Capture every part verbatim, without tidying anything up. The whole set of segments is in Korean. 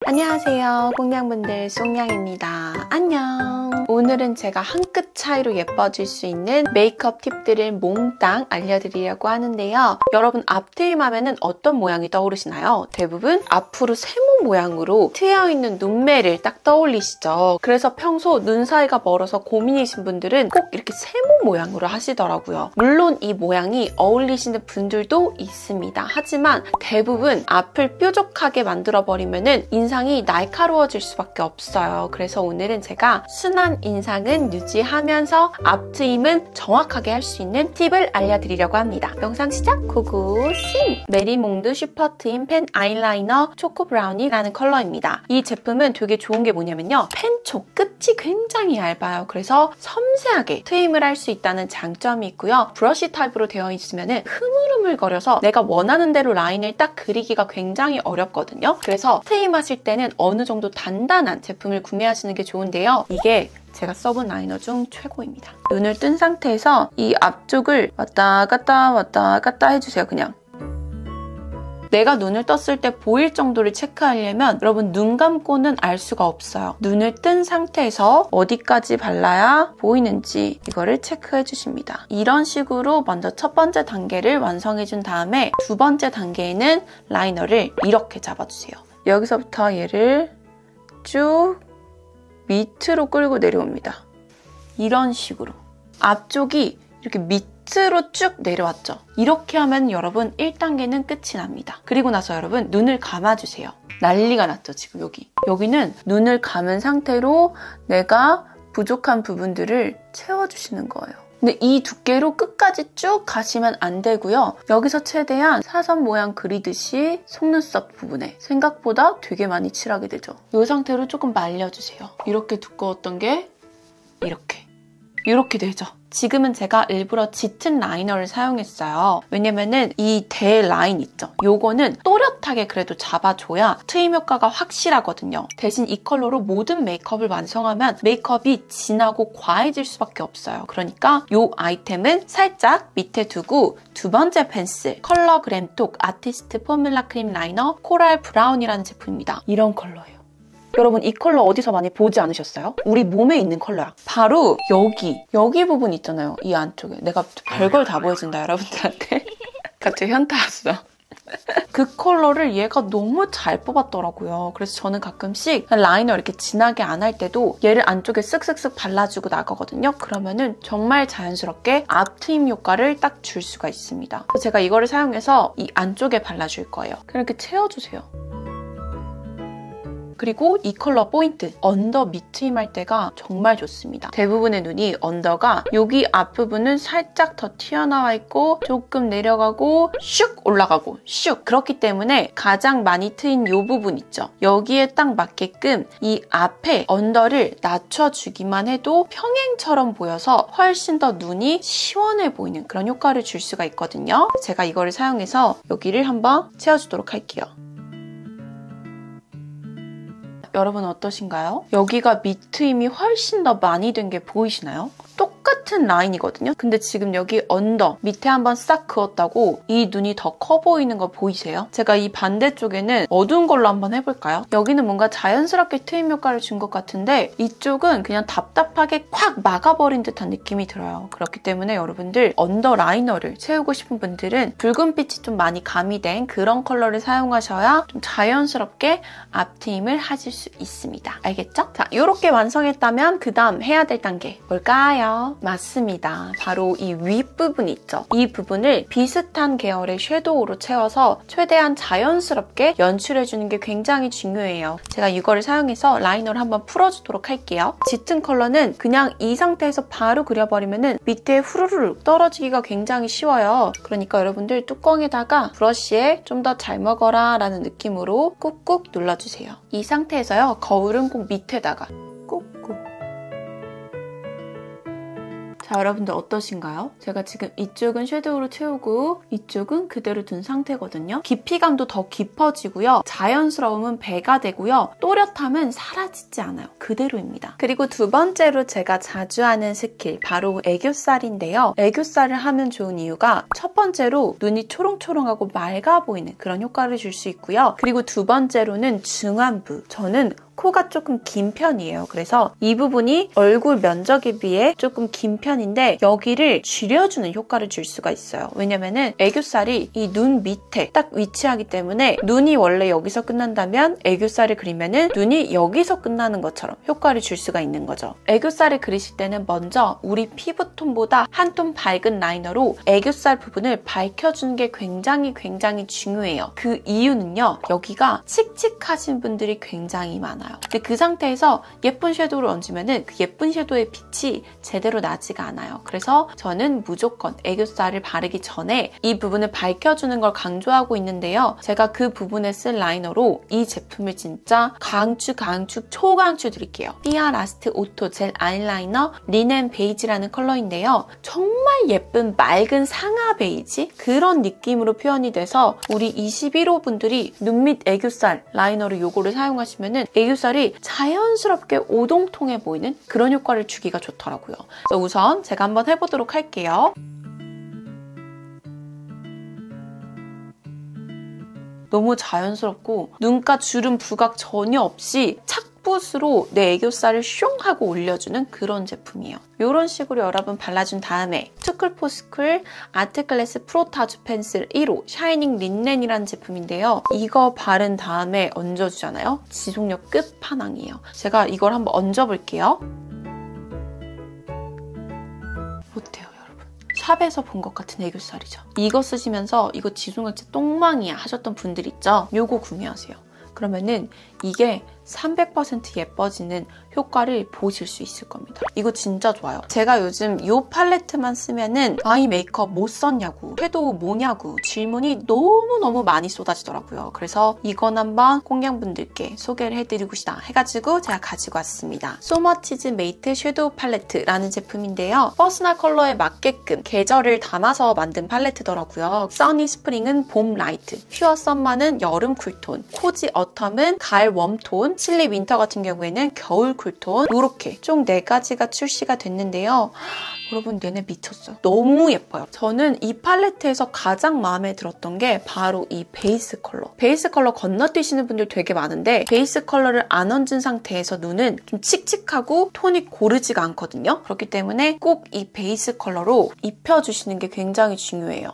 안녕하세요 꽁냥분들, 쏙냥입니다. 안녕. 오늘은 제가 한 끗 차이로 예뻐질 수 있는 메이크업 팁들을 몽땅 알려드리려고 하는데요. 여러분, 앞트임 하면은 어떤 모양이 떠오르시나요? 대부분 앞으로 세모 모양으로 트여있는 눈매를 딱 떠올리시죠. 그래서 평소 눈 사이가 멀어서 고민이신 분들은 꼭 이렇게 세모 모양으로 하시더라고요. 물론 이 모양이 어울리시는 분들도 있습니다. 하지만 대부분 앞을 뾰족하게 만들어버리면은 인상이 날카로워질 수밖에 없어요. 그래서 오늘은 제가 순한 인상은 유지하면서 앞트임은 정확하게 할 수 있는 팁을 알려드리려고 합니다. 영상 시작! 고고싱! 메리몽드 슈퍼트임 펜 아이라이너 초코 브라우니라는 컬러입니다. 이 제품은 되게 좋은 게 뭐냐면요. 펜촉 끝이 굉장히 얇아요. 그래서 섬세하게 트임을 할 수 있다는 장점이 있고요. 브러쉬 타입으로 되어 있으면 흐물흐물거려서 내가 원하는 대로 라인을 딱 그리기가 굉장히 어렵거든요. 그래서 트임 하실 때는 어느 정도 단단한 제품을 구매하시는 게 좋은데요. 이게 제가 써본 라이너 중 최고입니다. 눈을 뜬 상태에서 이 앞쪽을 왔다 갔다 왔다 갔다 해주세요. 그냥. 내가 눈을 떴을 때 보일 정도를 체크하려면 여러분 눈 감고는 알 수가 없어요. 눈을 뜬 상태에서 어디까지 발라야 보이는지 이거를 체크해 주십니다. 이런 식으로 먼저 첫 번째 단계를 완성해 준 다음에 두 번째 단계에는 라이너를 이렇게 잡아주세요. 여기서부터 얘를 쭉 밑으로 끌고 내려옵니다. 이런 식으로. 앞쪽이 이렇게 밑으로 쭉 내려왔죠. 이렇게 하면 여러분 일 단계는 끝이 납니다. 그리고 나서 여러분 눈을 감아주세요. 난리가 났죠, 지금 여기. 여기는 눈을 감은 상태로 내가 부족한 부분들을 채워주시는 거예요. 근데 이 두께로 끝까지 쭉 가시면 안 되고요. 여기서 최대한 사선 모양 그리듯이 속눈썹 부분에 생각보다 되게 많이 칠하게 되죠. 이 상태로 조금 말려주세요. 이렇게 두꺼웠던 게 이렇게. 이렇게 되죠. 지금은 제가 일부러 짙은 라이너를 사용했어요. 왜냐면은 이 대 라인 있죠? 요거는 또렷하게 그래도 잡아줘야 트임 효과가 확실하거든요. 대신 이 컬러로 모든 메이크업을 완성하면 메이크업이 진하고 과해질 수밖에 없어요. 그러니까 요 아이템은 살짝 밑에 두고 두 번째 펜슬 컬러 그램톡 아티스트 포뮬라 크림 라이너 코랄 브라운이라는 제품입니다. 이런 컬러예요. 여러분 이 컬러 어디서 많이 보지 않으셨어요? 우리 몸에 있는 컬러야. 바로 여기, 여기 부분 있잖아요. 이 안쪽에. 내가 별걸 다 보여준다, 여러분들한테. 갑자기 현타 왔어. 그 컬러를 얘가 너무 잘 뽑았더라고요. 그래서 저는 가끔씩 라이너 이렇게 진하게 안 할 때도 얘를 안쪽에 쓱쓱쓱 발라주고 나가거든요. 그러면은 정말 자연스럽게 앞트임 효과를 딱 줄 수가 있습니다. 그래서 제가 이거를 사용해서 이 안쪽에 발라줄 거예요. 그렇게 채워주세요. 그리고 이 컬러 포인트, 언더 밑트임 할 때가 정말 좋습니다. 대부분의 눈이 언더가 여기 앞부분은 살짝 더 튀어나와 있고 조금 내려가고 슉 올라가고 슉 그렇기 때문에 가장 많이 트인 이 부분 있죠. 여기에 딱 맞게끔 이 앞에 언더를 낮춰주기만 해도 평행처럼 보여서 훨씬 더 눈이 시원해 보이는 그런 효과를 줄 수가 있거든요. 제가 이거를 사용해서 여기를 한번 채워주도록 할게요. 여러분 어떠신가요? 여기가 밑트임이 훨씬 더 많이 된 게 보이시나요? 똑같은 라인이거든요? 근데 지금 여기 언더 밑에 한번 싹 그었다고 이 눈이 더 커 보이는 거 보이세요? 제가 이 반대쪽에는 어두운 걸로 한번 해볼까요? 여기는 뭔가 자연스럽게 트임 효과를 준 것 같은데 이쪽은 그냥 답답하게 콱 막아버린 듯한 느낌이 들어요. 그렇기 때문에 여러분들 언더 라이너를 채우고 싶은 분들은 붉은빛이 좀 많이 가미된 그런 컬러를 사용하셔야 좀 자연스럽게 앞트임을 하실 수 있습니다. 알겠죠? 자, 이렇게 완성했다면 그 다음 해야 될 단계 뭘까요? 맞습니다. 바로 이 윗부분 있죠? 이 부분을 비슷한 계열의 섀도우로 채워서 최대한 자연스럽게 연출해주는 게 굉장히 중요해요. 제가 이거를 사용해서 라이너를 한번 풀어주도록 할게요. 짙은 컬러는 그냥 이 상태에서 바로 그려버리면 밑에 후루룩 떨어지기가 굉장히 쉬워요. 그러니까 여러분들 뚜껑에다가 브러쉬에 좀 더 잘 먹어라 라는 느낌으로 꾹꾹 눌러주세요. 이 상태에서요. 거울은 꼭 밑에다가 꾹꾹 자, 여러분들 어떠신가요? 제가 지금 이쪽은 섀도우로 채우고 이쪽은 그대로 둔 상태거든요. 깊이감도 더 깊어지고요. 자연스러움은 배가 되고요. 또렷함은 사라지지 않아요. 그대로입니다. 그리고 두 번째로 제가 자주 하는 스킬, 바로 애교살인데요. 애교살을 하면 좋은 이유가 첫 번째로 눈이 초롱초롱하고 맑아 보이는 그런 효과를 줄 수 있고요. 그리고 두 번째로는 중안부. 저는 코가 조금 긴 편이에요. 그래서 이 부분이 얼굴 면적에 비해 조금 긴 편인데 여기를 줄여주는 효과를 줄 수가 있어요. 왜냐면은 애교살이 이 눈 밑에 딱 위치하기 때문에 눈이 원래 여기서 끝난다면 애교살을 그리면은 눈이 여기서 끝나는 것처럼 효과를 줄 수가 있는 거죠. 애교살을 그리실 때는 먼저 우리 피부톤보다 한 톤 밝은 라이너로 애교살 부분을 밝혀주는 게 굉장히 굉장히 중요해요. 그 이유는요. 여기가 칙칙하신 분들이 굉장히 많아요. 근데 그 상태에서 예쁜 섀도우를 얹으면은 그 예쁜 섀도우의 빛이 제대로 나지가 않아요. 그래서 저는 무조건 애교살을 바르기 전에 이 부분을 밝혀주는 걸 강조하고 있는데요. 제가 그 부분에 쓴 라이너로 이 제품을 진짜 강추 강추 초강추 드릴게요. 삐아 라스트 오토 젤 아이라이너 리넨 베이지라는 컬러인데요. 정말 예쁜 맑은 상아 베이지? 그런 느낌으로 표현이 돼서 우리 이십일 호 분들이 눈 밑 애교살 라이너로 요거를 사용하시면은 애교살이 자연스럽게 오동통해 보이는 그런 효과를 주기가 좋더라고요. 그래서 우선 제가 한번 해보도록 할게요. 너무 자연스럽고 눈가 주름 부각 전혀 없이 착붓으로 내 애교살을 숑 하고 올려주는 그런 제품이에요. 이런 식으로 여러분 발라준 다음에 투쿨포스쿨 아트클래스 프로타주 펜슬 일 호 샤이닝 린넨이라는 제품인데요. 이거 바른 다음에 얹어주잖아요. 지속력 끝판왕이에요. 제가 이걸 한번 얹어볼게요. 어때요? 샵에서 본 것 같은 애교살이죠. 이거 쓰시면서 이거 지속력 진짜 똥망이야 하셨던 분들 있죠? 요거 구매하세요. 그러면은 이게 삼백 퍼센트 예뻐지는 효과를 보실 수 있을 겁니다. 이거 진짜 좋아요. 제가 요즘 이 팔레트만 쓰면은 아이 메이크업 못 썼냐고, 섀도우 뭐냐고 질문이 너무너무 많이 쏟아지더라고요. 그래서 이건 한번 꽁냥분들께 소개를 해드리고 싶다 해가지고 제가 가지고 왔습니다. 소머치즈 메이트 섀도우 팔레트라는 제품인데요. 퍼스널 컬러에 맞게끔 계절을 담아서 만든 팔레트더라고요. 써니 스프링은 봄 라이트, 퓨어 썸머는 여름 쿨톤, 코지 어텀은 가을 웜톤, 칠리 윈터 같은 경우에는 겨울 쿨톤, 이렇게 총 네 가지가 출시가 됐는데요. 여러분 얘네 미쳤어요. 너무 예뻐요. 저는 이 팔레트에서 가장 마음에 들었던 게 바로 이 베이스 컬러. 베이스 컬러 건너뛰시는 분들 되게 많은데 베이스 컬러를 안 얹은 상태에서 눈은 좀 칙칙하고 톤이 고르지가 않거든요. 그렇기 때문에 꼭 이 베이스 컬러로 입혀주시는 게 굉장히 중요해요.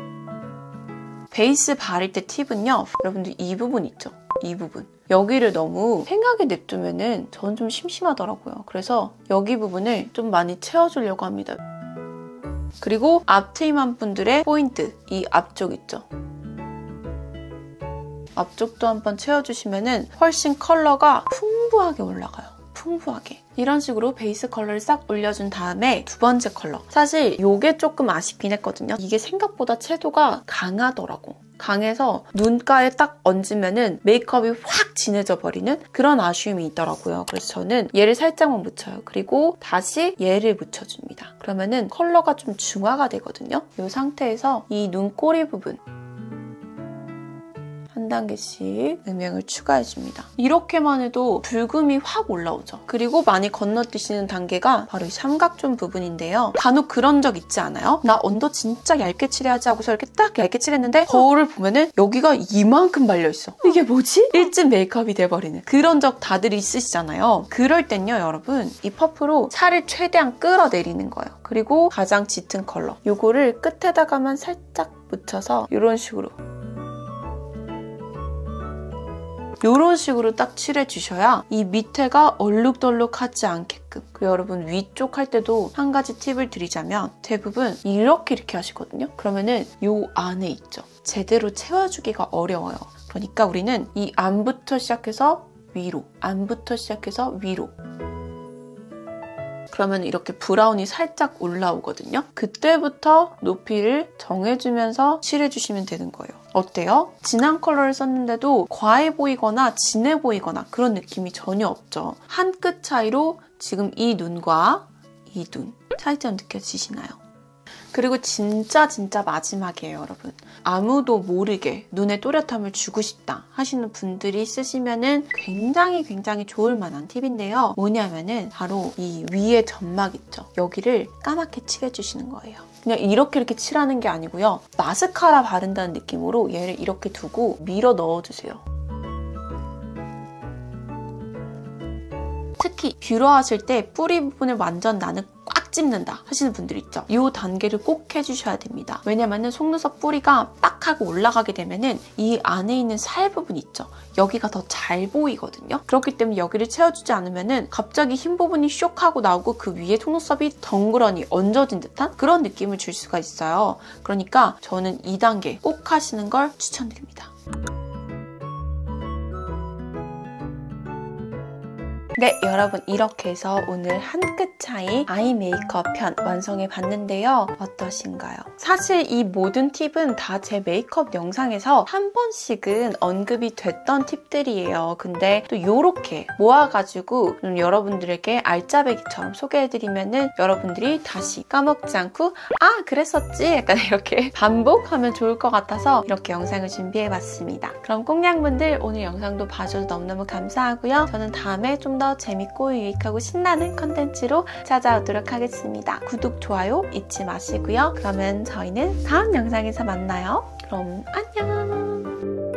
베이스 바를 때 팁은요. 여러분들 이 부분 있죠? 이 부분. 여기를 너무 생하게 냅두면은 저는 좀 심심하더라고요. 그래서 여기 부분을 좀 많이 채워주려고 합니다. 그리고 앞트임한 분들의 포인트, 이 앞쪽 있죠? 앞쪽도 한번 채워주시면은 훨씬 컬러가 풍부하게 올라가요. 풍부하게. 이런 식으로 베이스 컬러를 싹 올려준 다음에 두 번째 컬러. 사실 이게 조금 아쉽긴 했거든요. 이게 생각보다 채도가 강하더라고. 강해서 눈가에 딱 얹으면은 메이크업이 확 진해져 버리는 그런 아쉬움이 있더라고요. 그래서 저는 얘를 살짝만 묻혀요. 그리고 다시 얘를 묻혀줍니다. 그러면은 컬러가 좀 중화가 되거든요. 이 상태에서 이 눈꼬리 부분 한 단계씩 음영을 추가해줍니다. 이렇게만 해도 붉음이 확 올라오죠. 그리고 많이 건너뛰시는 단계가 바로 이 삼각존 부분인데요. 간혹 그런 적 있지 않아요? 나 언더 진짜 얇게 칠해야지 하고서 이렇게 딱 얇게 칠했는데 거울을 보면은 여기가 이만큼 발려있어. 이게 뭐지? 일진 메이크업이 돼버리는 그런 적 다들 있으시잖아요. 그럴 땐요, 여러분. 이 퍼프로 살을 최대한 끌어내리는 거예요. 그리고 가장 짙은 컬러. 요거를 끝에다가만 살짝 묻혀서 이런 식으로 이런 식으로 딱 칠해주셔야 이 밑에가 얼룩덜룩하지 않게끔. 그리고 여러분 위쪽 할 때도 한 가지 팁을 드리자면 대부분 이렇게 이렇게 하시거든요. 그러면은 이 안에 있죠. 제대로 채워주기가 어려워요. 그러니까 우리는 이 안부터 시작해서 위로, 안부터 시작해서 위로. 그러면 이렇게 브라운이 살짝 올라오거든요. 그때부터 높이를 정해주면서 칠해주시면 되는 거예요. 어때요? 진한 컬러를 썼는데도 과해 보이거나 진해 보이거나 그런 느낌이 전혀 없죠. 한 끗 차이로 지금 이 눈과 이 눈 차이점 느껴지시나요? 그리고 진짜 진짜 마지막이에요, 여러분. 아무도 모르게 눈에 또렷함을 주고 싶다 하시는 분들이 쓰시면은 굉장히 굉장히 좋을 만한 팁인데요. 뭐냐면은 바로 이 위에 점막 있죠? 여기를 까맣게 칠해주시는 거예요. 그냥 이렇게 이렇게 칠하는 게 아니고요. 마스카라 바른다는 느낌으로 얘를 이렇게 두고 밀어 넣어주세요. 특히 뷰러 하실 때 뿌리 부분을 완전 나는 꽉 찝는다 하시는 분들 있죠. 이 단계를 꼭 해주셔야 됩니다. 왜냐면은 속눈썹 뿌리가 빡 하고 올라가게 되면은 이 안에 있는 살 부분 있죠. 여기가 더 잘 보이거든요. 그렇기 때문에 여기를 채워주지 않으면은 갑자기 흰 부분이 쇽 하고 나오고 그 위에 속눈썹이 덩그러니 얹어진 듯한 그런 느낌을 줄 수가 있어요. 그러니까 저는 이 단계 꼭 하시는 걸 추천드립니다. 네, 여러분 이렇게 해서 오늘 한 끗 차이 아이 메이크업 편 완성해 봤는데요. 어떠신가요? 사실 이 모든 팁은 다 제 메이크업 영상에서 한 번씩은 언급이 됐던 팁들이에요. 근데 또 이렇게 모아가지고 좀 여러분들에게 알짜배기처럼 소개해드리면은 여러분들이 다시 까먹지 않고 아 그랬었지? 약간 이렇게 반복하면 좋을 것 같아서 이렇게 영상을 준비해봤습니다. 그럼 꽁냥분들 오늘 영상도 봐줘서 너무너무 감사하고요. 저는 다음에 좀 더 재밌고 유익하고 신나는 컨텐츠로 찾아오도록 하겠습니다. 구독, 좋아요 잊지 마시고요. 그러면 저희는 다음 영상에서 만나요. 그럼 안녕!